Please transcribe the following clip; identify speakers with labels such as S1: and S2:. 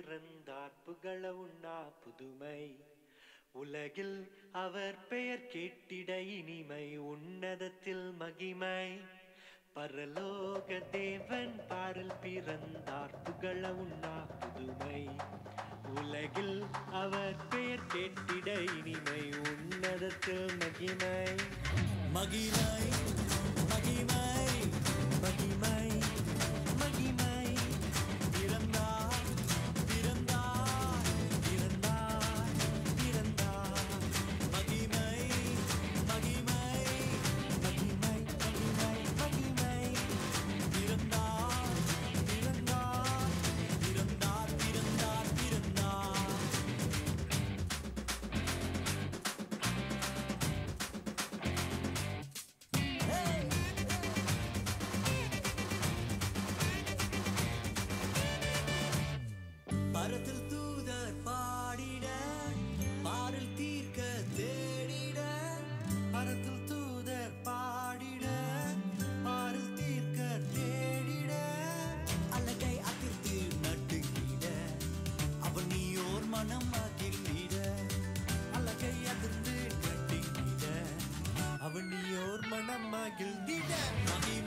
S1: பிறந்தார் புகழ உண்ணா புதுமை உலகில் அவர் பெயர் கேட்டிட இனிமை உன்னதத்தில் மகிமை பரலோக தேவன் பாரில் பிறந்தார் புகழ உண்ணா புதுமை உலகில் அவர் பெயர் கேட்டிட இனிமை உன்னதத்தில் மகிமை மகிமை மகிமை மகிமை மகிமை பிறந்தார் பிறந்தார் பிறந்தார் பிறந்தார் மகிமை மகிமை மகிமை மகிமை மகிமை பிறந்தார் பிறந்தார் பிறந்தார் பிறந்தார் பிறந்தார் பரத்தில் தூதர் பாடிட பாரில் தீர்க்க தேடிட பரத்தில் தூதர் பாடிட பாரில் தீர்க்க தேடிட அழகை அதிர்த்து நடுங்கிட அவன் நீயோர் மனம் மகிழ்ந்திட அழகை அதிர்ந்து நடுங்கிட அவன் நீயோர் மனம் மகிழ்ந்திட மகிமை